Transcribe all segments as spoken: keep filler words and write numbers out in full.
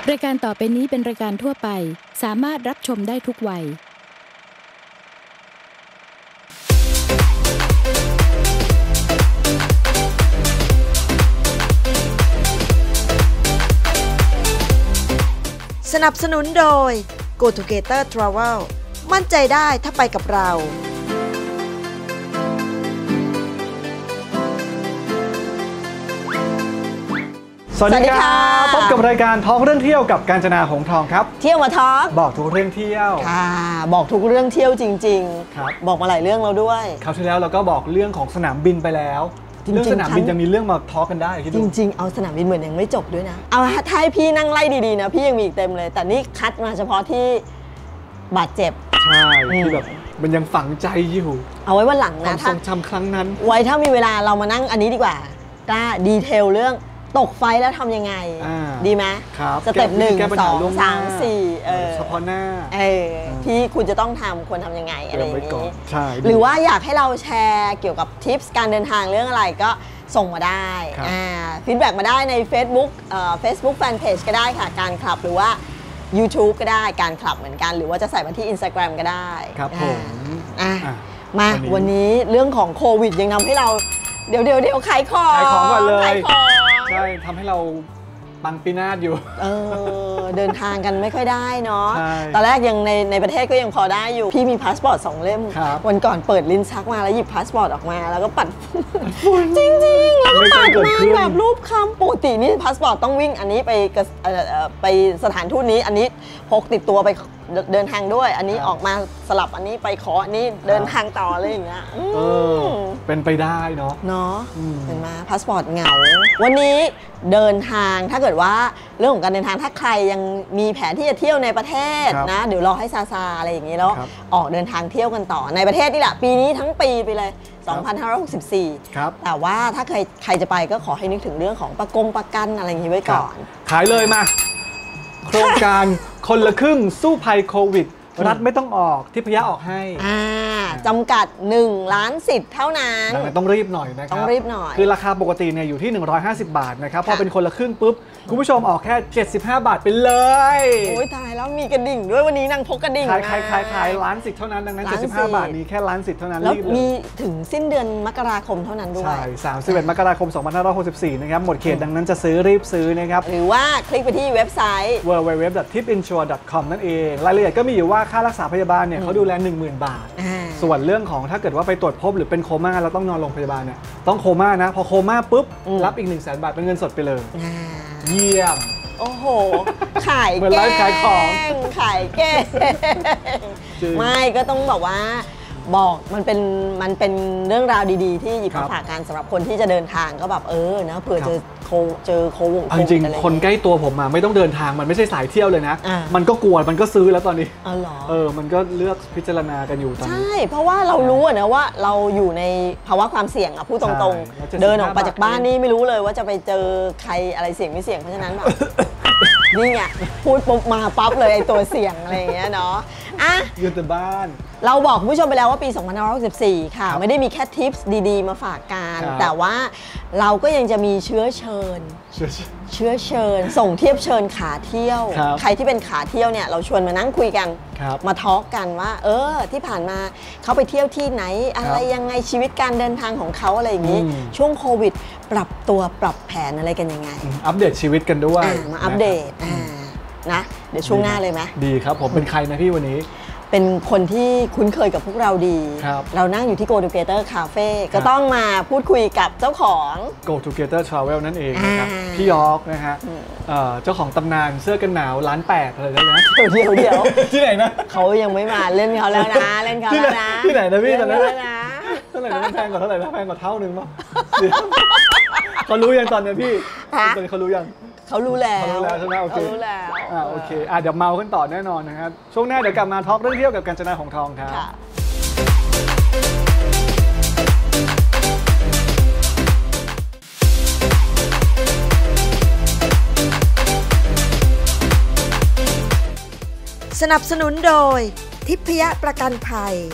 รายการต่อไปนี้เป็นรายการทั่วไปสามารถรับชมได้ทุกวัยสนับสนุนโดย Go Together Travel มั่นใจได้ถ้าไปกับเราสวัสดีครับพบกับรายการทอล์กเรื่องเที่ยวกับกาญจนาหงส์ทองครับเที่ยวมาทอล์กบอกทุกเรื่องเที่ยวค่ะบอกทุกเรื่องเที่ยวจริงๆครับบอกมาหลายเรื่องแล้วด้วยคราวที่แล้วเราก็บอกเรื่องของสนามบินไปแล้วเรื่องสนามบินยังมีเรื่องมาทอล์กกันได้จริงๆเอาสนามบินเหมือนยังไม่จบด้วยนะเอาถ้าให้พี่นั่งไล่ดีๆนะพี่ยังมีอีกเต็มเลยแต่นี่คัดมาเฉพาะที่บาดเจ็บใช่ที่แบบมันยังฝังใจอยู่เอาไว้วันหลังนะความทรงจำครั้งนั้นไว้ถ้ามีเวลาเรามานั่งอันนี้ดีกว่าก็ดีเทลเรื่องตกไฟแล้วทำยังไงดีไหมสเต็ปหนึ่งสองสามสี่เฉพาะหน้าที่คุณจะต้องทำควรทำยังไงอะไรอย่างนี้หรือว่าอยากให้เราแชร์เกี่ยวกับทิปส์การเดินทางเรื่องอะไรก็ส่งมาได้ฟีดแบ็กมาได้ใน Facebook Facebook Fanpage ก็ได้ค่ะการคลับหรือว่า YouTube ก็ได้การคลับเหมือนกันหรือว่าจะใส่มาที่ Instagram ก็ได้ครับผมมาวันนี้เรื่องของโควิดยังทำให้เราเดี๋ยวเดี๋ยวเดี๋ยวขายของขายของก่อนเลยใช่ทำให้เราปังปีนาศอยู่เออเดินทางกันไม่ค่อยได้เนาะตอนแรกยังในในประเทศก็ยังพอได้อยู่พี่มีพาสปอร์ตสองเล่มวันก่อนเปิดลิ้นชักมาแล้วหยิบพาสปอร์ตออกมาแล้วก็ปัดจริงจริงแล้วก็ปัดมาแบบรูปคำปกตินี่พาสปอร์ตต้องวิ่งอันนี้ไปไปสถานทูตนี้อันนี้พกติดตัวไปเดินทางด้วยอันนี้ออกมาสลับอันนี้ไปขออันนี้เดินทางต่ออะไรอย่างเงี้ยเป็นไปได้เนาะเนาะเป็นมาพาสปอร์ตเหงาวันนี้เดินทางถ้าเกิดว่าเรื่องของการเดินทางถ้าใครยังมีแผนที่จะเที่ยวในประเทศนะเดี๋ยวรอให้ซาซาอะไรอย่างงี้แล้วออกเดินทางเที่ยวกันต่อในประเทศนี่แหละปีนี้ทั้งปีไปเลยสองพันห้าร้อยหกสิบสี่แต่ว่าถ้าใครใครจะไปก็ขอให้นึกถึงเรื่องของประกงประกันอะไรอย่างงี้ไว้ก่อนขายเลยมาโครงการคนละครึ่งสู้ภัยโควิดรัฐไม่ต้องออกที่พยาออกให้จำกัดหนึ่งล้านสิทธิ์เท่านั้นดังนั้นต้องรีบหน่อยนะครับต้องรีบหน่อยคือราคาปกติเนี่ยอยู่ที่หนึ่งร้อยห้าสิบบาทนะครับพอเป็นคนละครึ่งปุ๊บคุณผู้ชมออกแค่เจ็ดสิบห้าบาทไปเลยโอ้ยตายแล้วมีกระดิ่งด้วยวันนี้นางพกกระดิ่งขายขายขายขายล้านสิทธิ์เท่านั้นดังนั้นเจ็ดสิบห้าบาทนี้แค่ล้านสิทธิ์เท่านั้นแล้วมีถึงสิ้นเดือนมกราคมเท่านั้นด้วยใช่สามสิบเอ็ดมกราคมสองพันห้าร้อยหกสิบสี่นะครับหมดเขตดังนั้นจะซื้อรีบซื้อนะครับหรือว่าคลิกไปที่เว็บไซต์ดับเบิลยู ดับเบิลยู ดับเบิลยู ดอท ทิป อินชัวร์ ดอท คอม นั่นเองรายละเอียดก็มีอยู่ว่าค่ารักษาพยาบาลเนี่ยเขาดูแล หนึ่งหมื่น บาทส่วนเรื่องของถ้าเกิดว่าไปตรวจพบหรือเป็นโคม่าแล้วต้องนอนโรงพยาบาลเนี่ยต้องโคม่านะพอโคม่าปุ๊บรับอีก หนึ่งแสน บาทเป็นเงินสดไปเลยเยี่ยมโอ้โหขายแก้งขายของขายแก้งไม่ก็ต้องบอกว่าบอกมันเป็นมันเป็นเรื่องราวดีๆที่หยิบมาฝากกันสำหรับคนที่จะเดินทางก็แบบเออนะเผื่อเจอโคเจอโควงจริงๆคนใกล้ตัวผมมาไม่ต้องเดินทางมันไม่ใช่สายเที่ยวเลยนะมันก็กลัวมันก็ซื้อแล้วตอนนี้อ๋อเหรอเออมันก็เลือกพิจารณากันอยู่ตอนนี้ใช่เพราะว่าเรารู้นะว่าเราอยู่ในภาวะความเสี่ยงอ่ะพูดตรงๆเดินออกมาจากบ้านนี่ไม่รู้เลยว่าจะไปเจอใครอะไรเสี่ยงไม่เสี่ยงเพราะฉะนั้นแบบนี่ไงพูดปุ๊บมาปั๊บเลยไอตัวเสี่ยงอะไรอย่างเงี้ยเนาะอ่ะอยู่แต่บ้านเราบอกคุณผู้ชมไปแล้วว่าปีสองพันห้าร้อยหกสิบสี่ค่ะไม่ได้มีแค่ทิปส์ดีๆมาฝากกันแต่ว่าเราก็ยังจะมีเชื้อเชิญเชื้อเชิญส่งเทียบเชิญขาเที่ยวใครที่เป็นขาเที่ยวเนี่ยเราชวนมานั่งคุยกันมาทอล์กกันว่าเออที่ผ่านมาเขาไปเที่ยวที่ไหนอะไรยังไงชีวิตการเดินทางของเขาอะไรอย่างนี้ช่วงโควิดปรับตัวปรับแผนอะไรกันยังไงอัปเดตชีวิตกันด้วยมาอัปเดตนะเดี๋ยวช่วงหน้าเลยไหมดีครับผมเป็นใครนะพี่วันนี้เป็นคนที่คุ้นเคยกับพวกเราดีเรานั่งอยู่ที่ Go Together Cafe ก็ต้องมาพูดคุยกับเจ้าของ Go Together Travel นั่นเองนะครับพี่ยอร์กนะฮะเจ้าของตำนานเสื้อกันหนาวล้านแปดอะไรได้นะเดี๋ยวเดี๋ยวที่ไหนนะเขายังไม่มาเล่นเขาแล้วนะเล่นเขาแล้วนะที่ไหนนะพี่ตอนนั้นเท่าไหร่นะแพงกว่าเท่าไหร่นะแพงกว่าเท่านึงมั้งเขารู้ยังตอนนี้พี่ตอนนี้เขารู้ยังเขารู้แล้วเขารู้แล้วใช่ไหมโอเคเขารู้แล้วอ่าโอเคอ่ะเดี๋ยวเมากันต่อแน่นอนนะครับช่วงหน้าเดี๋ยวกลับมาทอล์กเรื่องเที่ยวกับกาญจนาหงส์ทองครับสนับสนุนโดยทิพยประกันภัย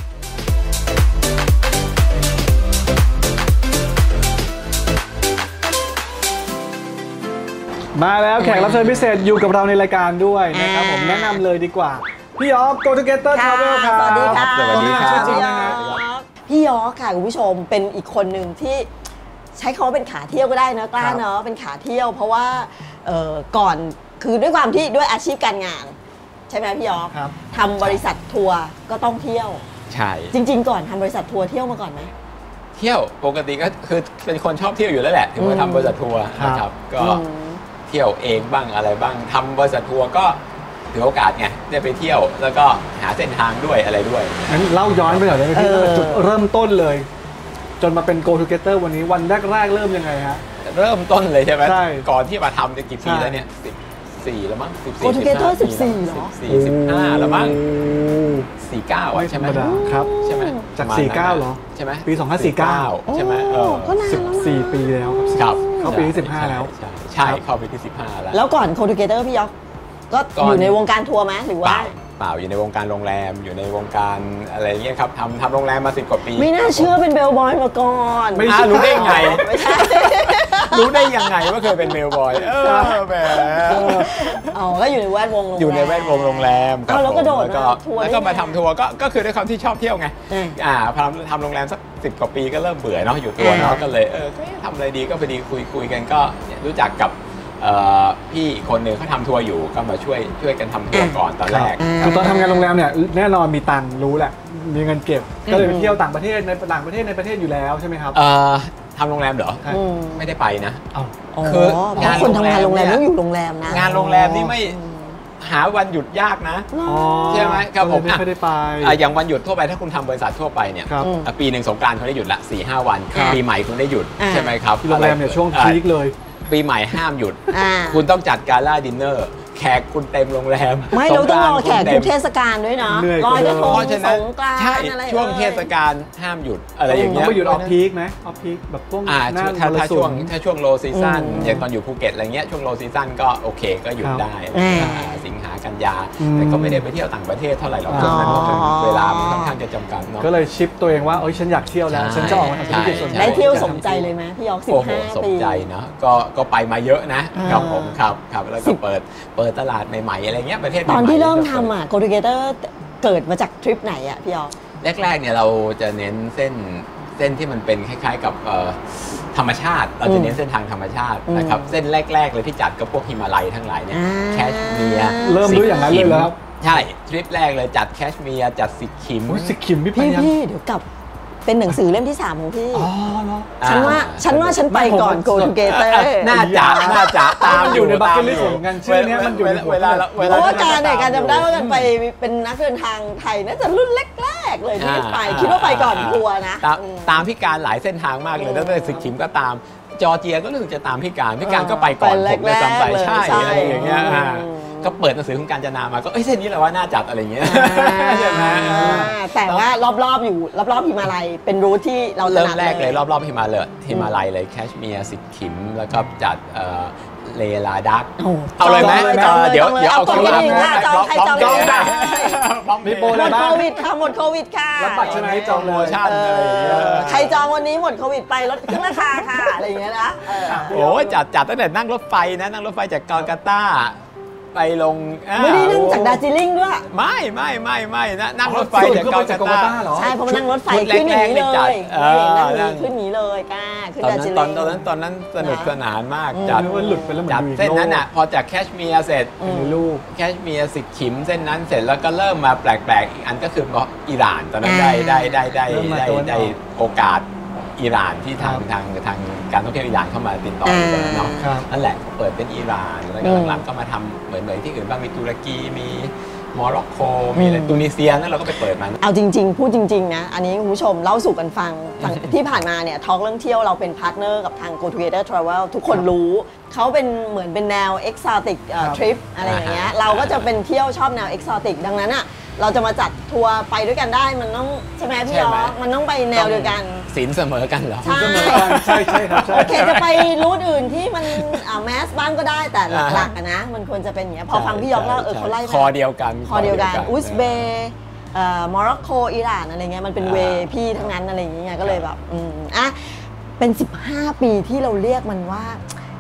มาแล้วแขกรับเชิญพิเศษอยู่กับเราในรายการด้วยนะครับผมแนะนำเลยดีกว่าพี่ยอร์ก Go Together Travel ครับสวัสดีค่ะสวัสดีครับพี่ยอร์กพี่ยอร์กค่ะคุณผู้ชมเป็นอีกคนหนึ่งที่ใช้คำว่าเป็นขาเที่ยวก็ได้นะกล้าเนาะเป็นขาเที่ยวเพราะว่าก่อนคือด้วยความที่ด้วยอาชีพการงานใช่ไหมพี่ยอร์กทำบริษัททัวร์ก็ต้องเที่ยวใช่จริงๆก่อนทำบริษัททัวร์เที่ยวมาก่อนไหมเที่ยวปกติก็คือเป็นคนชอบเที่ยวอยู่แล้วแหละถึงมาทำบริษัททัวร์นะครับก็เที่ยวเองบ้างอะไรบ้างทำบริษัททัวร์ก็ถือโอกาสไงได้ไปเที่ยวแล้วก็หาเส้นทางด้วยอะไรด้วยงั้นเล่าย้อนไปหน่อยได้ไหมพี่จุดเริ่มต้นเลยจนมาเป็น Go Together วันนี้วันแรกๆเริ่มยังไงฮะเริ่มต้นเลยใช่ไหมใช่ก่อนที่มาทำจะกี่ปีแล้วเนี่ยสิบสี่แล้วมั้งสิบสี่ Go Together สิบสี่เหรอสี่สิบห้าแล้วมั้งสี่เก้าใช่ไหมครับใช่ไหมจากสี่เก้าเหรอใช่ไหมปีสองพันห้าร้อยสี่สิบเก้าใช่ไหมเออสิบสี่ปีแล้วครับเข้าปีที่สิบห้าแล้วใช่เข้าปีที่สิบห้าแล้วแล้วก่อน Go Together พี่ยอกก็อยู่ในวงการทัวร์ไหมหรือว่าเปล่าอยู่ในวงการโรงแรมอยู่ในวงการอะไรเงี้ยครับทำทำโรงแรมมาสิบกว่าปีไม่น่าเชื่อเป็นเบลบอยมาก่อนไม่รู้ได้ไงไม่ใช่รู้ได้ยังไงว่าเคยเป็นเบลบอยเออแหมอ๋อก็อยู่ในแวดวงอยู่ในแวดวงโรงแรมแล้วก็โดดแล้วก็มาทำทัวร์ก็ก็คือด้วยความที่ชอบเที่ยวไงอ่าพอทำโรงแรมสักสิบกว่าปีก็เริ่มเบื่อเนาะอยู่ตัวเนาะก็เลยเออทำอะไรดีก็พอดีคุยคุยกันก็รู้จักกับพี่คนหนึ่งเขาทำทัวร์อยู่ก็มาช่วยช่วยกันทำทัวร์ก่อนตอนแรกคือตอนทำงานโรงแรมเนี่ยแน่นอนมีตังค์รู้แหละมีเงินเก็บก็เลยไปเที่ยวต่างประเทศในต่างประเทศในประเทศอยู่แล้วใช่ไหมครับทำโรงแรมเหรอไม่ได้ไปนะคืองานคนทำงานโรงแรมต้องอยู่โรงแรมนะงานโรงแรมนี่ไม่หาวันหยุดยากนะใช่ไหมครับผมไม่ได้ไปอย่างวันหยุดทั่วไปถ้าคุณทำบริษัททั่วไปเนี่ยปีหนึ่งสงกรานต์เขาได้หยุดละ สี่ห้า วันปีใหม่คุณได้หยุดใช่ไหมครับโรงแรมเนี่ยช่วงพีคเลยปีใหม่ห้ามหยุดคุณต้องจัดกาล่าดินเนอร์แขกคุณเต็มโรงแรมไม่เราต้องรอแขกทุกเทศกาลด้วยนะลอยกระทงสงกรานต์อะไรช่วงเทศกาลห้ามหยุดอะไรอย่างเงี้ยไม่หยุดออฟพีคไหมออฟพีคแบบพวกถ้าถ้าช่วงถ้าช่วงโลซีซั่นอย่างตอนอยู่ภูเก็ตอะไรเงี้ยช่วงโลซีซั่นก็โอเคก็หยุดได้สิงหากันยาแต่ก็ไม่ได้ไปเที่ยวต่างประเทศเท่าไหร่หรอกช่วงนั้นเวลามันค่อนข้างจะจำกัดเนาะก็เลยชิปตัวเองว่าเอ้ยฉันอยากเที่ยวแล้วฉันจะออกมาทำธุรกิจส่วนตัวได้เที่ยวสมใจเลยไหมพี่ยอกสิบห้าปีสมใจนะก็ก็ไปมาเยอะนะครับผมครับครับแล้วก็เปิดเปิดตลาดใหม่ๆอะไรเงี้ยประเทศตอนที่เริ่มทำอ่ะ Go Together เกิดมาจากทริปไหนอ่ะพี่ยอกแรกๆเนี่ยเราจะเน้นเส้นเส้นที่มันเป็นคล้ายๆกับธรรมชาติเราจะเน้นเส้นทางธรรมชาตินะครับเส้นแรกๆเลยที่จัดก็พวกฮิมาลัยทั้งหลายเนี่ยแคชเมียร์เริ่มด้วยอย่างนั้นเลยแล้วใช่ทริปแรกเลยจัดแคชเมียร์จัดสิคิมสิคิมพี่พี่เดี๋ยวกลับเป็นหนังสือเล่มที่สามของพี่ฉันว่าฉันว่าฉันไปก่อน Go Together น่าจะน่าจะตามอยู่ในบัคเก็ตลิสต์ของกันชื่อนี้มันอยู่ในเวลาเวลาเพราะว่าการเนี่ยการจำได้ว่ากันไปเป็นนักเดินทางไทยน่าจะรุ่นแรกๆเลยที่ไปคิดว่าไปก่อนทัวร์นะตามพี่การหลายเส้นทางมากเลยตั้งแต่สิคิมก็ตามจอร์เจียก็รู้สึกจะตามพี่การพี่การก็ไปก่อนผมเลยจำไปใช่อะไรอย่างเงี้ยก็เปิดหนังสือของการจนามาก็เอ้ยเส้นนี้แหละว่าน่าจัดอะไรอย่างเงี้ยใช่ไหมแต่ว่ารอบๆอยู่รอบๆฮิมาลัยเป็นรูทที่เราเริ่มแรกเลยรอบๆฮิมาลัยฮิมาลัยเลยแคชเมียร์สิคิมแล้วก็จัดเลลาดักเอาเลยไหมเดี๋ยวเดี๋ยวเอาคนละนะจองใครจองได้มีโปรหมดโควิดค่ะหมดโควิดค่ะรับบัตรชนะจองโปรโมชั่นใครจองวันนี้หมดโควิดไปลดครึ่งราคาค่ะอะไรอย่างเงี้ยนะโอ้จัดจัดตั้งแต่นั่งรถไฟนะนั่งรถไฟจากกาลกัตตาไปลงไม่ได้นั่งจากดาร์จิลิงด้วยไม่ไม่ไม่ไม่นะนั่งรถไฟจากกาลกัตตาใช่เพราะมันนั่งรถไฟขึ้นอย่างนี้เลยนั่งขึ้นนี้เลยก้าขึ้นดาร์จิลิงตอนนั้นตอนนั้นสนุกสนานมากจัดจัดเส้นนั้นอ่ะพอจากแคชเมียร์เสร็จลูกแคชเมียร์สิคิมเส้นนั้นเสร็จแล้วก็เริ่มมาแปลกๆอีกอันก็คืออิหร่านตอนนั้นได้ได้ได้ได้ได้ได้โอกาสอิหร่านที่ทางทางทางการท่องเที่ยวอิหร่านเข้ามาติดต่อกันเนาะนั่นแหละเปิดเป็นอิหร่านแล้วก็หลังๆก็มาทำเหมือนเหมือนที่อื่นบ้างมีตุรกีมีโมร็อกโกมีอะไรตุนิเซียนั่นเราก็ไปเปิดมันเอาจริงๆพูดจริงๆนะอันนี้คุณผู้ชมเล่าสู่กันฟังที่ผ่านมาเนี่ยทอล์กเรื่องเที่ยวเราเป็นพาร์ทเนอร์กับทาง Go Together Travel ทุกคนรู้เขาเป็นเหมือนเป็นแนว Exotic Trip อะไรอย่างเงี้ยเราก็จะเป็นเที่ยวชอบแนว Exotic ดังนั้นอ่ะเราจะมาจัดทัวร์ไปด้วยกันได้มันต้องใช่ไหมพี่ยอมันต้องไปแนวเดียวกันศีลเสมอกันเหรอใช่ใช่ใช่ครับโอเคจะไปรูทอื่นที่มันแมสบ้างก็ได้แต่หลักๆนะมันควรจะเป็นอย่างเงี้ยพอฟังพี่ยอเล่าเออเขาไล่คอเดียวกันคอเดียวกันอุซเบย์โมร็อกโกอิหร่านอะไรเงี้ยมันเป็นเวพี่ทั้งนั้นอะไรอย่างเงี้ยก็เลยแบบอืมอ่ะเป็นสิบห้าปีที่เราเรียกมันว่า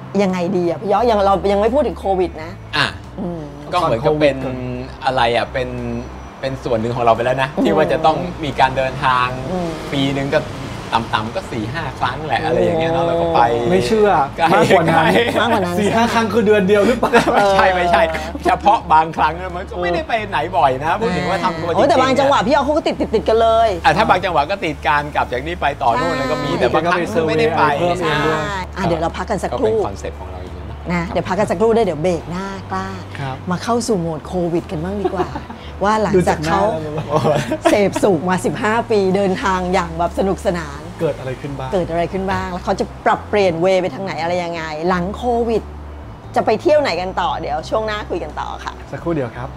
ยังไงดีอ่ะพี่ยอยังเรายังไม่พูดถึงโควิดนะอ่ะก็เหมือนกับเป็นอะไรอ่ะเป็นเป็นส่วนหนึ่งของเราไปแล้วนะที่ว่าจะต้องมีการเดินทางปีหนึ่งก็ต่ำๆก็สี่ห้าครั้งแหละอะไรอย่างเงี้ยเนาะเราก็ไปไม่เชื่อมากกว่านั้นมากกว่านั้นสี่ห้าครั้งคือเดือนเดียวหรือเปล่าไม่ใช่ไม่ใช่เฉพาะบางครั้งมันก็ไม่ได้ไปไหนบ่อยนะพูดถึงว่าทำตัวจริงแต่บางจังหวะพี่ยอเขาก็ติดติดติดกันเลยอ่ะถ้าบางจังหวะก็ติดการกลับจากนี้ไปต่อนู่นอะไรก็มีแต่บางครั้งไม่ได้ไปใช่เดี๋ยวเราพักกันสักครู่ก็เป็นคอนเซ็ปต์ของเราอย่างนี้นะเดี๋ยวพักกันสักครู่ได้เดี๋ยวเบรกหน้ากล้ามาเข้าสู่โหมดโควิดกันบ้างดีกว่าว่าหลังจากเขาเสพสุขมาสิบห้าปีเดินทางอย่างแบบสนุกสนานเกิดอะไรขึ้นบ้างเกิดอะไรขึ้นบ้างแล้วเขาจะปรับเปลี่ยนเวไปทางไหนอะไรยังไงหลังโควิดจะไปเที่ยวไหนกันต่อเดี๋ยวช่วงหน้าคุยกันต่อค่ะสักครู่เดียวครับ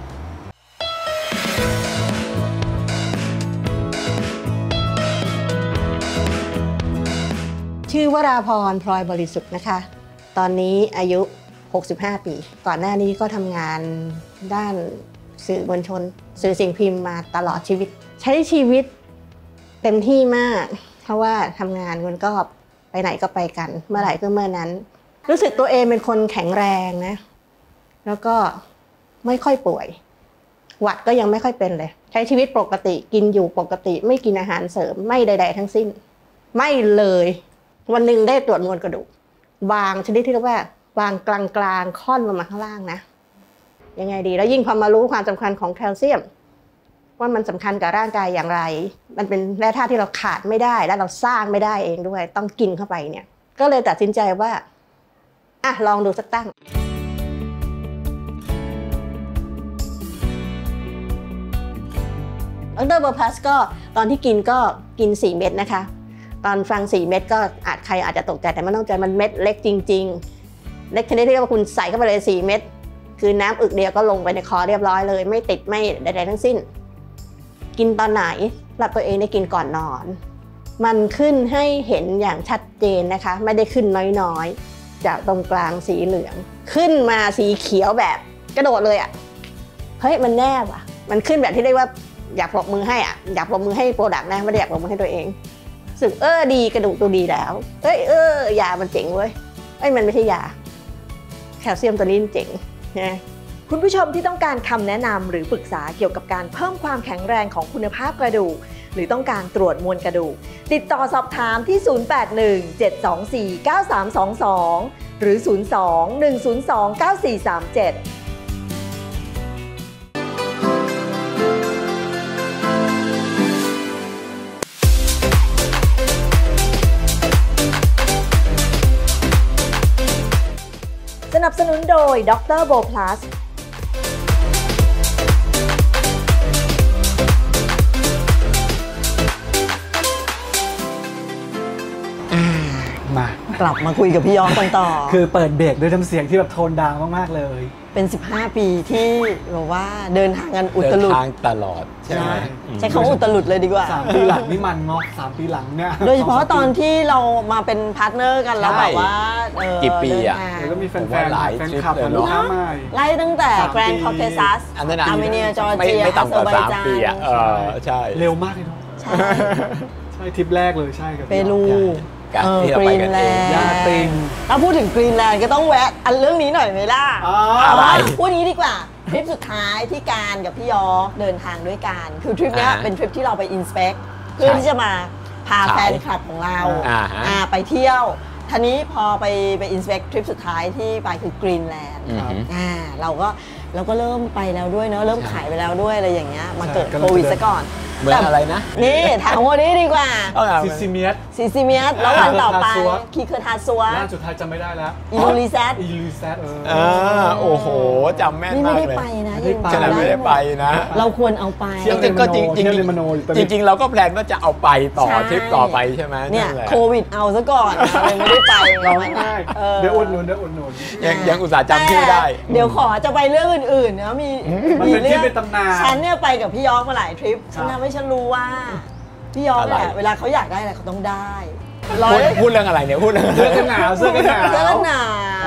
ชื่อวราพรพลอยบริสุทธิ์นะคะตอนนี้อายุหกสิบห้าปีก่อนหน้านี้ก็ทำงานด้านสื่อมวลชนสื่อสิ่งพิมพ์มาตลอดชีวิตใช้ชีวิตเต็มที่มากเพราะว่าทำงานมันก็ไปไหนก็ไปกันเมื่อไหร่ก็เมื่อนั้นรู้สึกตัวเองเป็นคนแข็งแรงนะแล้วก็ไม่ค่อยป่วยหวัดก็ยังไม่ค่อยเป็นเลยใช้ชีวิตปกติกินอยู่ปกติไม่กินอาหารเสริมไม่ใดๆทั้งสิ้นไม่เลยวันหนึ่งได้ตรวจมวลกระดูกบางชนิดที่เรียกว่าบางกลางๆค่อนลงมาข้างล่างนะยังไงดีแล้วยิ่งพอมารู้ความสำคัญของแคลเซียมว่ามันสำคัญกับร่างกายอย่างไรมันเป็นแร่ธาตุที่เราขาดไม่ได้และเราสร้างไม่ได้เองด้วยต้องกินเข้าไปเนี่ยก็เลยตัดสินใจว่าอ่ะลองดูสักตั้งดร.เบอร์พลัสก็ตอนที่กินก็กินสี่เม็ดนะคะตอนฟังสี่เม็ดก็อาจใครอาจจะตกใจแต่ไม่ต้องใจมันเม็ดเล็กจริงๆเล็กชนิดที่ว่าคุณใส่เข้าไปเลยสี่เม็ดคือน้ำอึกเดียวก็ลงไปในคอเรียบร้อยเลยไม่ติดไม่ใดๆทั้งสิ้นกินตอนไหนหลับตัวเองได้กินก่อนนอนมันขึ้นให้เห็นอย่างชัดเจนนะคะไม่ได้ขึ้นน้อยๆจากตรงกลางสีเหลืองขึ้นมาสีเขียวแบบกระโดดเลยอ่ะเฮ้ยมันแน่ว่ะมันขึ้นแบบที่เรียกว่าอยากปรบมือให้อ่ะอยากปรบมือให้โปรดักต์นะไม่ได้อยากปรบมือให้ตัวเองสึกเออดีกระดูกตัวดีแล้วเอ้ยเออยามันเจ๋งเว้ยเอ้ยมันไม่ใช่ยาแคลเซียมตัวนี้เจ๋งนะคุณผู้ชมที่ต้องการคำแนะนำหรือปรึกษาเกี่ยวกับการเพิ่มความแข็งแรงของคุณภาพกระดูกหรือต้องการตรวจมวลกระดูกติดต่อสอบถามที่ศูนย์ แปด หนึ่ง เจ็ด สอง สี่ เก้า สาม สอง สองหรือศูนย์ สอง หนึ่ง ศูนย์ สอง เก้า สี่ สาม เจ็ดสนับสนุนโดยดร.โบพลัสมากลับมาคุยกับพี่ยอกันต่อคือเปิดเบรกด้วยน้ำเสียงที่แบบโทนดังมากๆเลยเป็นสิบห้าปีที่เราว่าเดินทางกันอุตลุดเดินทางตลอดใช่ไหมใช้คำว่าอุตลุดเลยดีกว่าสามปีหลังนี่มันเนาะสามปีหลังเนี่ยโดยเฉพาะตอนที่เรามาเป็นพาร์ทเนอร์กันแล้วแบบว่ากี่ปีอ่ะแล้วก็มีแฟนๆหลายแฟนคลับลูกค้าใหม่ไล่ตั้งแต่แกรนด์คอเคซัสอาร์เมเนียจอร์เจียไม่ต่ำกว่าสามปีอ่ะเออใช่เร็วมากเลยเนาะใช่ใช่ทริปแรกเลยใช่กับเปรูที่เราไปกันเองยาติงถ้าพูดถึงกรีนแลนด์ก็ต้องแวะอันเรื่องนี้หน่อยไหมล่ะอะไรพูดนี้ดีกว่าทริปสุดท้ายที่การกับพี่ยอเดินทางด้วยกันคือทริปนี้เป็นทริปที่เราไปอินสเปกเพื่อที่จะมาพาแฟนคลับของเราไปเที่ยวทีนี้พอไปไปอินสเปกทริปสุดท้ายที่ไปคือกรีนแลนด์เราก็เราก็เริ่มไปแล้วด้วยเนาะเริ่มขายไปแล้วด้วยอะไรอย่างเงี้ยมาเกิดโควิดซะก่อนเมืองอะไรนะนี่ถามวันนี้ดีกว่าซิซิเมียสซิซิเมียสแล้ววันต่อไปคีเคอร์ทาซัวล่าสุดท้ายจำไม่ได้แล้วอิลูลิแซตอิลูลิแซตเออโอ้โหจำแม่นมากเลยนี่ไม่ได้ไปนะขนาดไม่ได้ไปนะเราควรเอาไปจริงๆก็จริงจริงจริงจริงเราก็แพลนว่าจะเอาไปต่อทริปต่อไปใช่ไหมเนี่ยโควิดเอาซะก่อนเลยไม่ได้ไปเราไม่ได้เดี๋ยวอุดหนุนเดี๋ยวอุดหนุนยังยังอุตส่าห์จำชื่อได้เดี๋ยวขอจะไปเรื่องอื่นๆนะมีมีเรื่องเป็นตำนานฉันเนี่ยไปกับพี่ยอมาหลายทริปฉันทำให้ฉันรู้ว่าพี่ยอแหละเวลาเขาอยากได้อะไรเขาต้องได้พูดเรื่องอะไรเนี่ยพูดเรื่องเสื้อกันหนาวเสื้อกันหนาวเสื้อกันหนาว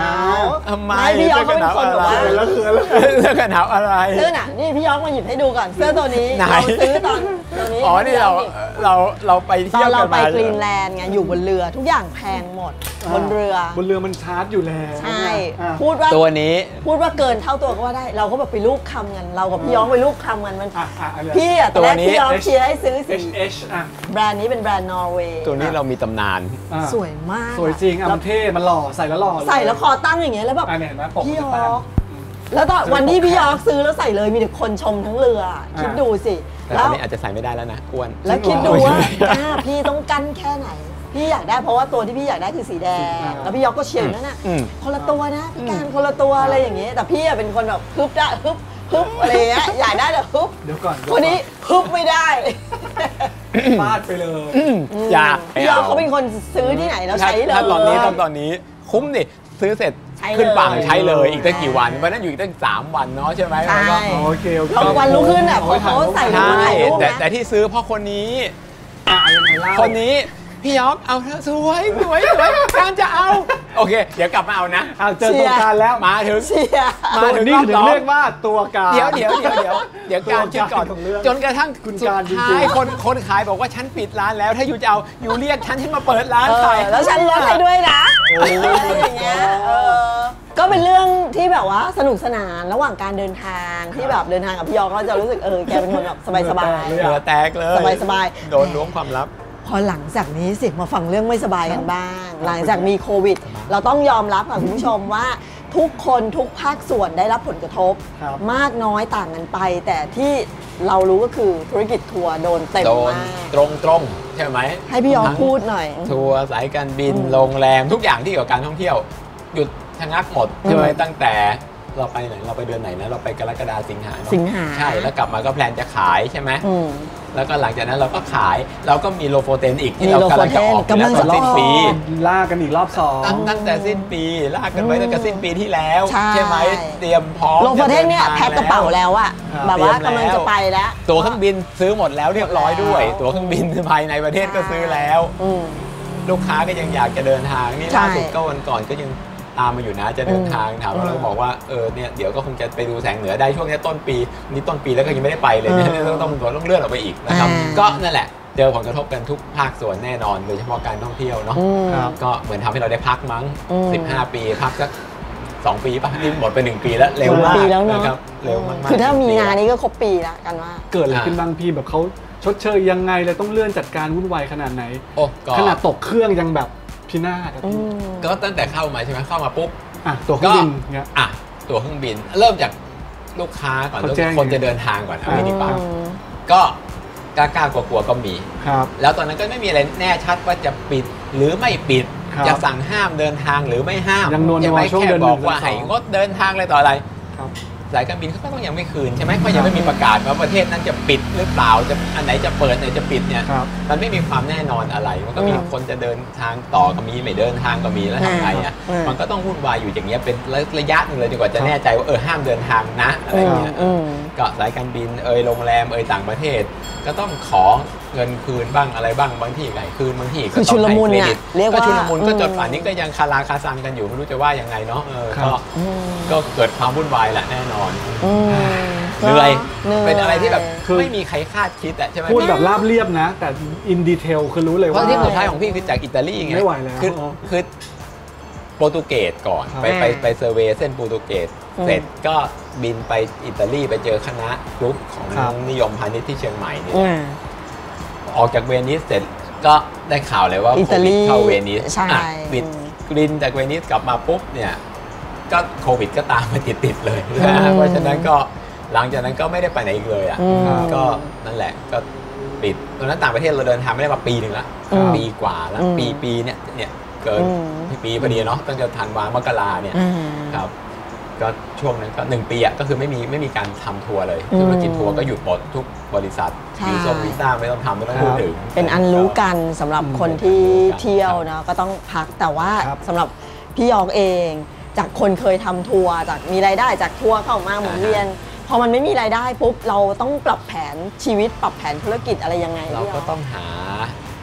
ทำไมไม่พี่ยอกเขาเป็นคนแบบว่าเขินแล้วเขินแล้วเสื้อกันหนาวอะไรเสื้อหนาวนี่พี่ยอกมาหยิบให้ดูก่อนเสื้อตัวนี้ไหนเราซื้อตอนตัวนี้อ๋อนี่เราเราเราไปตอเที่ยวนเรากันไปมากรีนแลนด์ไงอยู่บนเรือทุกอย่างแพงหมดบนเรือบนเรือมันชาร์จอยู่แล้วใช่อ่ะพูดว่าตัวนี้พูดว่าเกินเท่าตัวก็ว่าได้ เราก็แบบไปรูปคำกันเรากับพี่ยอกไปรูปคำกันมันอ่ะอ่ะอะไรพี่อะตอนแรกพี่ยอกเชียร์ให้ซื้อสี H H อ่ะแบรนด์นี้เป็นแบรนด์นอร์เวย์ตัวนี้เรามีตำนานอ่ะสวยมากสวยจริงอ่ะมันเท่มันหล่อใส่แล้วหล่อเยใส่แล้วคอตั้งอย่างเงี้ยแล้วแบบอ่ะเนี่ยเห็นไหมปกพี่ยมันอตั้งกแล้วตอนวันที่พี่ยอกซื้อแล้วใส่เลยมีแต่คนชมทั้งเรือ คิดดูสิแต่แล้ตอวนนี้อาจจะใส่ไม่ได้แล้วนะอ้วนแล้วคิดดูว่าอ่าพี่ต้องกั้นแค่ไหน พี่อยากได้เพราะว่าตัวที่พี่อยากได้คือสีแดง แล้วพี่ยอกก็เชียร์อยู่นั่นน่ะอืมคนละตัวนะพี่การคนละตัวอะไรอย่างเงี้ยแต่พี่อะเป็นคนแบบฮึบได้ฮึบฮึบอะไรอย่างเงี้ยอยากได้แต่ฮึบเดี๋ยวก่อนคนนี้ฮึบไม่ได้ฟาดไปเลยอย่าพี่ยอกเขาเป็นคนซื้อที่ไหนแล้วถ้าใช้เลยถ้าตอนนี้ต้องตอนนี้คุ้มดิซื้อเสร็จใช้เลยขึ้นฝั่งใช้เลยอีกตั้งกี่วันเพราะนั้นอยู่อีกตั้งสามวันเนาะใช่ไหมใช่แล้วก็โอเคโอเคแล้ววันรุ่งขึ้นอ่ะพอเขาใส่ใช่ถ่ายรูปแต่นะแต่ที่ซื้อเพราะคนนี้อ่ะยังไงเล่าคนนี้พี่ยอกเอาเถอะสวยสวยสวยการจะเอาโอเค เดี๋ยวกลับมาเอานะอ่ะเจอตัวการแล้วมาถึงเชียร์มาตัวถึงนี้รอบถึสงองเรียกว่าตัวการเดี๋ยวเดี๋ยวเดี๋ยวเดี๋ยวเดี๋ยวการคิดก่อนของเรื่องจนกระทั่งคุณสุดการจริงๆท้ายคนคนขายบอกว่าฉันปิดร้านแล้ว ถ้าอยู่จะเอาอยู่เรียกฉันฉันมาเปิดร้านเอขายอแล้วฉันลดให้ด้วยนะโอ้ยอะไรอย่างเงี้ยเออก็เป็นเรื่องที่แบบว่าสนุกสนานระหว่างการเดินทางที่แบบเดินทางกับพี่ยอกก็จะรู้สึกเออแกเป็นคนแบบสบายสบายเหงื่อแตกเลยสบายสบายโดนล้วงความลับพอหลังจากนี้สิมาฟังเรื่องไม่สบายกันบ้าง หลังจากมีโควิด เราต้องยอมรับค่ะคุณผู้ชมว่าทุกคนทุกภาคส่วนได้รับผลกระทบครับมากน้อยต่างกันไป แต่ที่เรารู้ก็คือธุรกิจทัวร์โดนเต็มโดนมากตรงตรงๆใช่ไหมให้พี่ยอกทั้งพูดหน่อยทัวร์สายการบินโรงแรมทุกอย่างที่เกี่ยวกับการท่องเที่ยว หยุดชะงักหมดใช่ไหมตั้งแต่เราไปไหนเราไปเดือนไหนนะเราไปกรกฎาสิงหาเนอะสิงหาใช่แล้วกลับมาก็แพลนจะขายใช่ไหมอืมแล้วก็หลังจากนั้นเราก็ขายเราก็มีโลโฟเทนอีกที่มีเรากำลังจะออกโลโฟเทนกำลังจะตอนสิ้นปีออกล่ากันอีกรอบสองตั้งตั้งแต่สิ้นปีลากกันไว้ตั้งแต่สิ้นปีที่แล้วใช่ไหมเตรียมพร้อมโลโฟเทนเนี่ยจดิทางแพ็คกระเป๋าแล้วอะครับแบบว่าเตรียมแล้วกำลังจะไปแล้วตั๋วเครื่องบินซื้อหมดแล้วเรียบร้อยด้วยแล้วตั๋วเครื่องบินภายในประเทศก็ซื้อแล้วอืมลูกค้าก็ยังอยากจะเดินทางนี่ใช่ล่าสุดก็วันก่อนก็ยังตามมาอยู่นะจะเดินทางถามอืว่าม เราบอกว่าเออเนี่ยเดี๋ยวก็คงจะไปดูแสงเหนือได้ช่วงนี้ต้นปีนี่ต้นปีแล้วก็ยังไม่ได้ไปเลยเนี่ยอืมต้องต้องต้องเลื่อนออกไปอีกนะครับอ่าก็นั่นแหละเจอผลกระทบกันทุกภาคส่วนแน่นอนโดยเฉพาะการท่องเที่ยวเนาะอืมครับก็เหมือนทำให้เราได้พักมั้งอืมสิบห้าปีพักสักสองปีป่ะนี่หมดไปหนึ่งปีแล้วเร็วมากปีแล้วเนอะนะครับเร็วมากๆคือถ้ามีงานนี้ก็ครบปีแล้วกันว่าเกิดอะไรขึ้นบางพี่แบบเขาชดเชยยังไงเลยต้องเลื่อนจัดการวุ่นวายขนาดไหนโอ้ก็ขนาดตกเครื่องยังแบบพินาศอะอืพี่มก็ตั้งแต่เข้ามาใช่ไหมเข้ามาปุ๊บอ่ะตัวเครื่องบินเงี้ยอ่ะตั๋วเครื่องบินเริ่มจากลูกค้าก่อนเขาแจ้งคนจะเดินทางก่อนเอาอ่างี้ดีกว่าก็กล้าๆกลัวๆก็มีครับแล้วตอนนั้นก็ไม่มีอะไรแน่ชัดว่าจะปิดหรือไม่ปิดครับจะสั่งห้ามเดินทางหรือไม่ห้ามยังนวลใช่ไหมๆช่วงแค่เดือนบอกหนึ่งว่าเดือนสองให้งดเดินทางอะไรต่ออะไรครับสายการบินเขาก็ต้องยังไม่คืนใช่ไหมเพราะยังไม่มีประกาศว่าประเทศนั้นจะปิดหรือเปล่าจะอันไหนจะเปิดอันไหนจะปิดเนี่ยครับมันไม่มีความแน่นอนอะไร มันก็มีอืมคนจะเดินทางต่อก็มีไม่เดินทางก็มีแล้วทำไงอ่ะอืมมันก็ต้องวุ่นวายอยู่อย่างเงี้ยเป็นระยะหนึ่งเลยจนกว่าจะแน่ใจว่าเออห้ามเดินทางนะอะไรเงี้ยอืมก็สายการบินเอยโรงแรมเอยต่างประเทศ ก็ต้องขอเงินคืนบ้างอะไรบ้างบางที่ไงคืนบางที่ก็คือต้ชุองลให้มุนเครน่ะดิตเรียกก็ว่าชุลมุนก็จนอืมป่านนี้ก็ยังคาราคาซังกันอยู่ไม่รู้จะว่ายังไงเนาะเออครับก็อืมก็เกิดความวุ่นวายแหละแน่นอนอืมเหนื่อยหนื่ยเป็นอะไรที่แบบคือไม่มีใครคาดคิดอะใช่ไหมพูดแบบราบเรียบนะ แต่อินดีเทลคือรู้เลยเพว่าราะที่สุดท้ายของพี่คือจากอิตาลีไงไม่ไหวแล้วคืออ๋อคือโปรตุเกสก่อนครับไปไปไปเซอร์เวย์เส้นโปรตุเกสอืมเสร็จก็บินไปอิตาลีไปเจอคณะกรุ๊ปของครับนิยมพาณิชย์ที่เชียงใหม่เนี่ยอืมออกจากเวนิสเสร็จก็ได้ข่าวเลยว่าอิโคตาลีวิดเข้าเวนิสใช่อ่ะบิดกรินจากเวนิสกลับมาปุ๊บเนี่ยก็โควิดก็ตามมาติดๆเลยนะฮะเพราะฉะนั้นก็หลังจากนั้นก็ไม่ได้ไปไหนอีกเลยอ่ะอืมก็นั่นแหละก็ปิดตอนนั้นต่างประเทศเราเดินทางไม่ได้มาปีหนึ่งละอืมปีกว่าแล้วอืมปีปีเนี่ยเนี่ยเกินอืมปีพอดีเนาะตั้งแต่ธันวามกราเนี่ยอืมครับก็ช่วงนั้นก็หนึ่งปีอ่ะก็คือไม่มีไม่มีการทำทัวร์เลยอืมธุรกิจทัวร์ก็หยุดหมดทุกบริษัทใช่วีซ่งวีซ่าไม่ต้องทำไม่ต้องพูดถึงเป็นอันรู้กันสำหรับคนที่เที่ยวครับนะก็ต้องพักแต่ว่าครับสำหรับพี่ยอกเอง จากคนเคยทำทัวร์จากมีรายได้จากทัวร์เข้ามาหมุนเวียน พอมันไม่มีรายได้ปุ๊บเราต้องปรับแผนชีวิตปรับแผนธุรกิจอะไรยังไงเราพี่ยก็อกต้องหา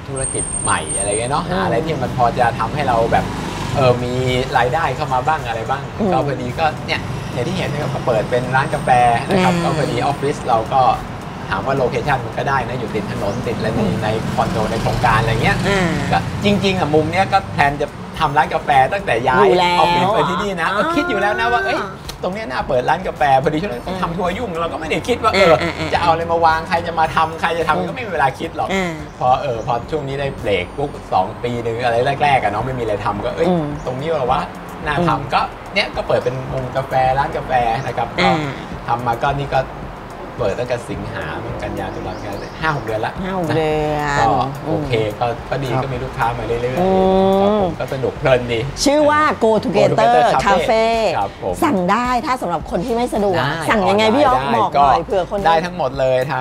ธุรกิจใหม่อะไรเงี้ยเนาะหาอะไรที่มันพอจะทำให้เราแบบเออมีรายได้เข้ามาบ้างอะไรบ้างก็พอดีก็เนี่ยอย่างที่เห็นนะครับเปิดเป็นร้านกาแฟนะครับก็พอดีออฟฟิศเราก็ถามว่าโลเคชั่นมันก็ได้นะอยู่ติดถนนติดอะไรในในคอนโดในโครงการอะไรเงี้ยก็จริงๆอ่ะมุมเนี้ยก็แพลนจะทำร้านกาแฟตั้งแต่ย้ายออฟฟิศไปที่นี่นะคิดอยู่แล้วนะว่าเอ้ยตรงนี้น่าเปิดร้านกาแฟพอดีช่วงนั้นต้องทำทัวร์ยุ่งเราก็ไม่ได้คิดว่าเออจะเอาอะไรมาวางใครจะมาทำใครจะทำก็ไม่มีเวลาคิดหรอกพอเออพอช่วงนี้ได้เบรกปุ๊บสองปีหนึ่งอะไรแรกๆอะเนาะไม่มีอะไรทำก็เอ้ยตรงนี้เหรอวะน่าทำก็เนี้ยก็เปิดเป็นมุมกาแฟร้านกาแฟนะครับก็ทำมาก็นี่ก็เปิดตั้งแต่สิงหากันยาตุลาคมห้าหกเดือนละห้าหกเดือนก็โอเคก็ก็ดีก็มีลูกค้ามาเรื่อยๆก็สนุกเพลินดีชื่อว่า Go Together Cafe สั่งได้ถ้าสำหรับคนที่ไม่สะดวกสั่งยังไงพี่ยอกบอกหน่อยเผื่อคนได้ทั้งหมดเลยทาง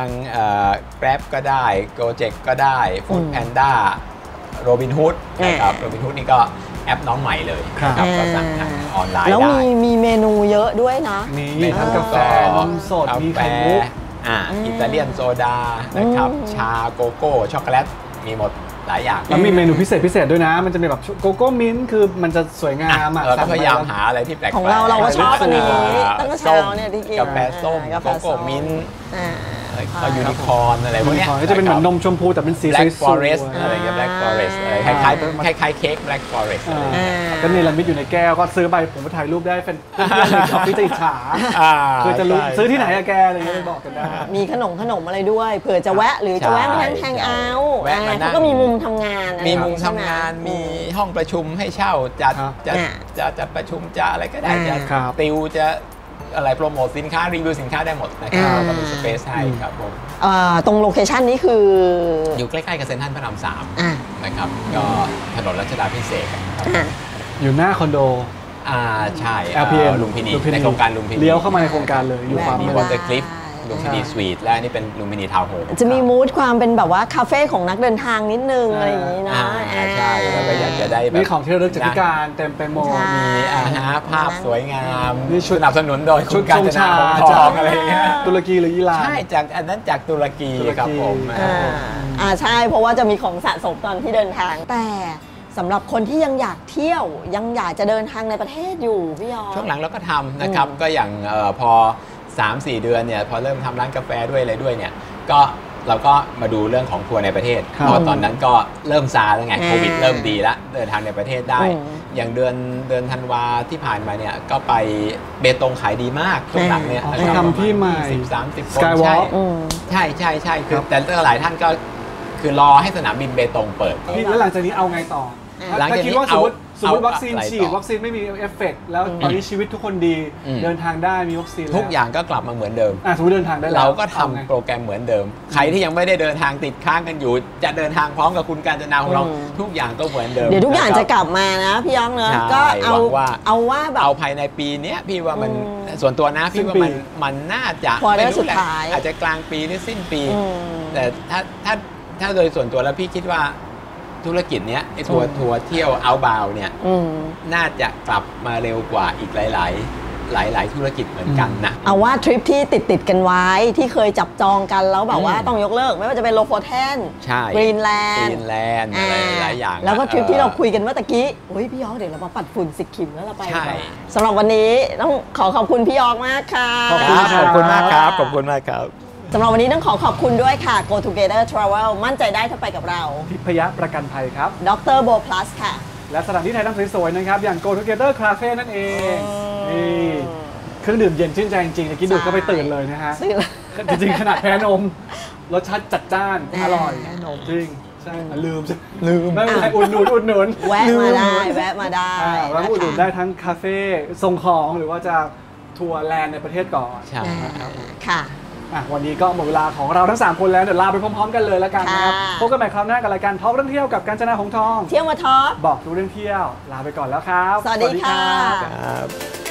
Grab ก็ได้ Gojek ก็ได้ Food Panda Robinhood นะครับ Robinhood นี่ก็แอปน้องใหม่เลยครับก็สั่งทางออนไลน์ได้แล้วมีมีเมนูเยอะด้วยนะมีทั้งกาแฟนมสดมีไข่มุกอ่าอิตาเลียนโซดานะครับชาโกโก้ช็อกโกแลตมีหมดหลายอย่างแล้วมีเมนูพิเศษพิเศษด้วยนะมันจะมีแบบโกโก้มิ้นท์คือมันจะสวยงามอ่ะเราก็พยายามหาอะไรที่แปลกๆของเราเราก็ชอบอันนี้ตั้งแต่เช้าเนี่ยที่กินกาแฟส้มโกโก้มิ้นท์ก็ยูนิคอร์นอะไรพวกนี้ก็จะเป็นเหมือนนมชมพูแต่เป็นสีสวย Black Forest อะไรอย่างเงี้ย Black Forest อะไรคล้ายๆคล้ายๆเค้ก Black Forest ก็เนรมิตอยู่ในแก้วก็ซื้อไปผมไปถ่ายรูปได้เป็นเพื่อนๆในช็อปที่จะอิจฉาคือจะรู้ซื้อที่ไหนอะแกอะไรเงี้ยบอกกันได้มีขนมขนมอะไรด้วยเผื่อจะแวะหรือจะแวะมาแฮงเอาท์เขาก็มีมุมทำงานมีมุมทำงานมีห้องประชุมให้เช่าจัดจะจะจัดประชุมจะอะไรก็ได้จะติวจะอะไรโปรโมทสินค้ารีวิวสินค้าได้หมดนะครับก็มีสเปซให้ครับผมตรงโลเคชันนี้คืออยู่ใกล้ๆกับเซ็นทรัลพระรามสามนะครับก็ถนนรัชดาพิเศษอยู่หน้าคอนโดอ่าใช่ แอล พี เอ็ม ลุมพินีในโครงการลุมพินีเลี้ยวเข้ามาในโครงการเลยอยู่ฝั่งมีวอเตอร์คลิฟลุมพินีสวีทและนี่เป็นลุมพินีทาวน์โฮมจะมีมูดความเป็นแบบว่าคาเฟ่ของนักเดินทางนิดนึงอะไรอย่างนี้นะใช่แล้วก็อยากจะได้แบบมีของที่ระลึกจากพิการเต็มไปหมดมีอาหารภาพสวยงามมีสนับสนุนโดยคุณการจนาของทองอะไรเงี้ยตุรกีหรืออิหร่านใช่จากอันนั้นจากตุรกีครับผมอ่าใช่เพราะว่าจะมีของสะสมตอนที่เดินทางแต่สำหรับคนที่ยังอยากเที่ยวยังอยากจะเดินทางในประเทศอยู่พี่ยอช่วงหลังเราก็ทำนะครับก็อย่างพอ สามสี่ เดือนเนี่ยพอเริ่มทำร้านกาแฟด้วยอะไรด้วยเนี่ยก็เราก็มาดูเรื่องของทัวร์ในประเทศเพราะตอนนั้นก็เริ่มซาแล้วไงโควิดเริ่มดีแล้วเดินทางในประเทศได้อย่างเดือนเดือนธันวาที่ผ่านมาเนี่ยก็ไปเบตงขายดีมากช่วงหลังเนี่ยทำที่ใหม่สิบ สามสิบคนใช่ใช่ใช่ใช่คือแต่หลายท่านก็คือรอให้สนามบินเบตงเปิดแล้วหลังจากนี้เอาไงต่อหลังจากนี้ว่าสมมติสมมติวัคซีนฉีดวัคซีนไม่มีเอฟเฟกต์แล้วตอนนี้ชีวิตทุกคนดีเดินทางได้มีวัคซีนทุกอย่างก็กลับมาเหมือนเดิมสมมติเดินทางได้เราก็ทำโปรแกรมเหมือนเดิมใครที่ยังไม่ได้เดินทางติดค้างกันอยู่จะเดินทางพร้อมกับคุณกาญจนาของเราทุกอย่างก็เหมือนเดิมเดี๋ยวทุกอย่างจะกลับมานะพี่ย้องเนอะก็เอาเอาว่าแบบเอาภายในปีนี้พี่ว่ามันส่วนตัวนะพี่ว่ามันมันน่าจะไม่รู้แหละอาจจะกลางปีหรือสิ้นปีแต่ถ้าถ้าถ้าโดยส่วนตัวแล้วพี่คิดว่าธุรกิจเนี้ยไอ้ทัวร์ทัวร์เที่ยวเอาท์บาวด์เนี่ยน่าจะกลับมาเร็วกว่าอีกหลายๆ หลายๆธุรกิจเหมือนกันนะเอาว่าทริปที่ติดติดกันไว้ที่เคยจับจองกันแล้วแบบว่าต้องยกเลิกไม่ว่าจะเป็นโลโฟเทนกรีนแลนด์กรีนแลนด์อะไรหลายอย่างแล้วก็ทริปที่เราคุยกันเมื่อตะกี้โอ้ยพี่ยอกเดี๋ยวเรามาปัดฝุ่นสิคิมแล้วเราไปสำหรับวันนี้ต้องขอขอบคุณพี่ยอกมากค่ะขอบคุณมากครับขอบคุณมากครับสำหรับวันนี้ต้องขอขอบคุณด้วยค่ะ Go Together Travel มั่นใจได้ถ้าไปกับเราทิพยประกันภัยครับดรโบ plus ค่ะและสถานที่ไทยทั้งสวยๆนะครับอย่าง Go Together Cafe นั่นเองนี่เครื่องดื่มเย็นชื่นใจจริงๆตะกี้ดูก็ไปตื่นเลยนะฮะจริงๆขนาดแพ้นมรสชาติจัดจ้านอร่อยจริงใช่ลืมลืมไม่เป็นไรอุดหนุนอุดหนุนแวะมาได้แวะมาได้แวะอุดหนุนได้ทั้งคาเฟ่ส่งของหรือว่าจะทัวร์แลนด์ในประเทศก่อนใช่ค่ะวันนี้ก็หมดเวลาของเราทั้งสามคนแล้วเดี๋ยวลาไปพร้อมๆกันเลยแล้วกันนะครับพบกันใหม่คราวหน้ากับรายการท็อปเรื่องเที่ยวกับกาญจนาหงส์ทองเที่ยวมาท็อปบอกทุกเรื่องเที่ยวลาไปก่อนแล้วครับสวัสดีค่ะ